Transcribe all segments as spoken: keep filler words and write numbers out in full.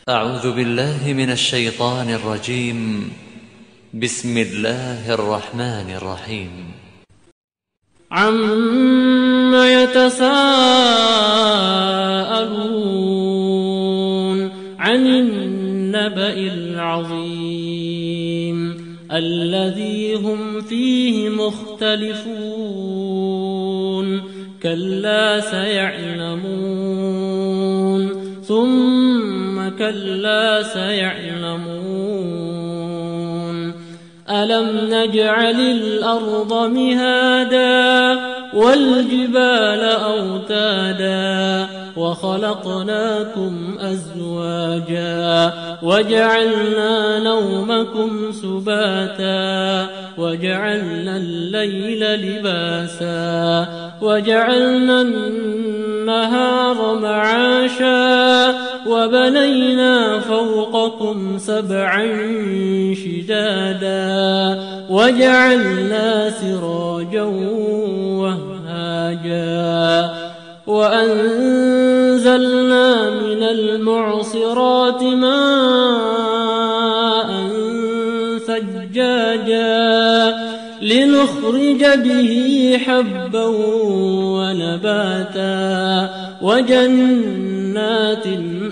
أعوذ بالله من الشيطان الرجيم. بسم الله الرحمن الرحيم. عَمَّ يَتَسَاءَلُونَ عَنِ النَّبَإِ الْعَظِيمِ الَّذِي هُمْ فِيهِ مُخْتَلِفُونَ كَلَّا سَيَعْلَمُونَ ثُمَّ كَلَّا سَيَعْلَمُونَ أَلَمْ نَجْعَلِ الْأَرْضَ مِهَادًا وَالْجِبَالَ أَوْتَادًا وَخَلَقْنَاكُمْ أَزْوَاجًا وَجَعَلْنَا نَوْمَكُمْ سُبَاتًا وَجَعَلْنَا اللَّيْلَ لِبَاسًا وَجَعَلْنَا النَّهَارَ مَعَاشًا وَبَنَيْنَا فَوْقَكُمْ سَبْعًا شِدَادًا وَجَعَلْنَا سِرَاجًا وَهَّاجًا وَأَنزَلْنَا مِنَ الْمُعْصِرَاتِ مَاءً ثَجَّاجًا لِنُخْرِجَ بِهِ حَبًّا وَنَبَاتًا وَجَنَّاتٍ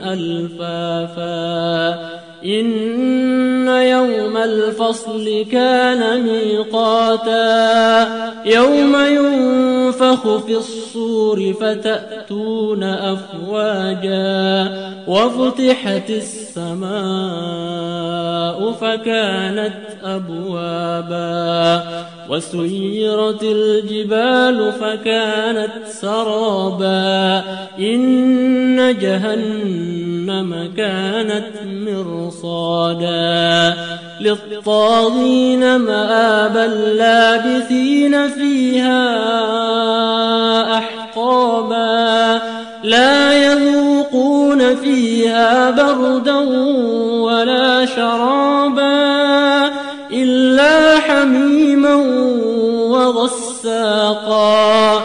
أَلْفَافًا إِنَّ يَوْمَ الْفَصْلِ كَانَ مِيقَاتًا يَوْمَ يُنفَخُ فِي الصُّورِ فَتَأْتُونَ أَفْوَاجًا وَفُتِحَتِ السَّمَاءُ فَكَانَتْ أَبْوَابًا وَسُيِّرَتِ الْجِبَالُ فَكَانَتْ سَرَابًا إِنَّ جَهَنَّمَ كَانَتْ مِرْصَادًا لِلطَّاغِينَ مَآبًا لَابِثِينَ فِيهَا أَحْقَابًا لَا يَذُوقُونَ فِيهَا بَرْدًا وَلَا شَرَابًا إِلَّا حَمِيمًا وَغَسَّاقًا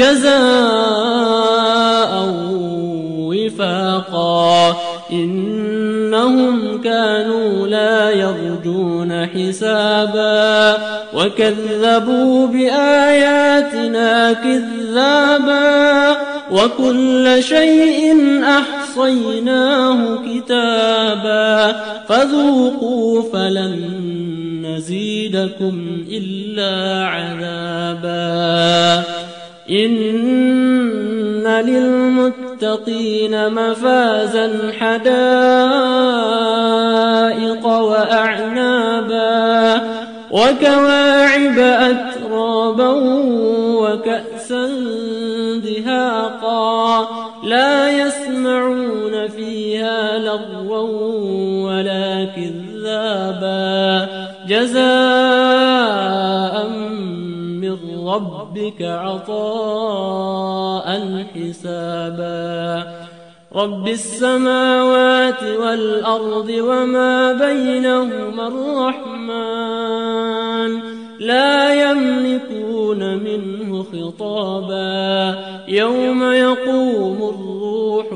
جَزَاءً وِفَاقًا إِنَّهُمْ كَانُوا لا يرجون حسابا وكذبوا بآياتنا كذابا وكل شيء أحصيناه كتابا فذوقوا فلن نزيدكم إلا عذابا إن للمتقين مفازا حدائق وأعنابا وكواعب أترابا وكأسا دهاقا لا يسمعون فيها لغوا ولا كذابا جزاء من ربك عطاء حسابا رب السماوات والأرض وما بينهما الرحمن لا يملكون منه خطابا يوم يقوم الروح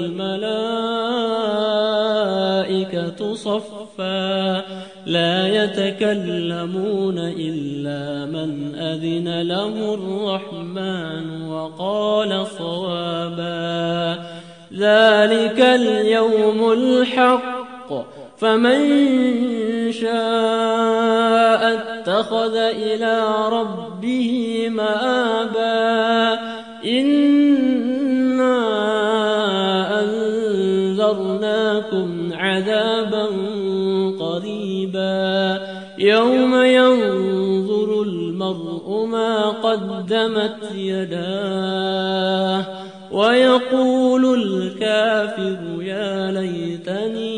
والملائكة صفا لا يتكلمون إلا من أذن له الرحمن وقال صوابا ذلك اليوم الحق فمن شاء اتخذ إلى ربه مآبا إنا أنذرناكم عذابا قريبا يوم ينظر المرء ما قدمت يداه ويقول الكافر يا ليتني